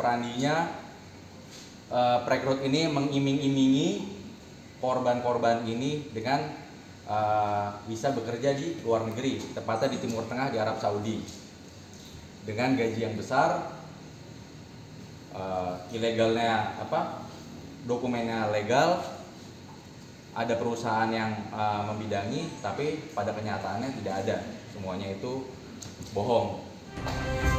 operandinya perekrut ini mengiming-imingi korban-korban ini dengan bisa bekerja di luar negeri, tepatnya di Timur Tengah, di Arab Saudi, dengan gaji yang besar. Ilegalnya dokumennya legal, ada perusahaan yang membidangi, tapi pada kenyataannya tidak ada, semuanya itu bohong.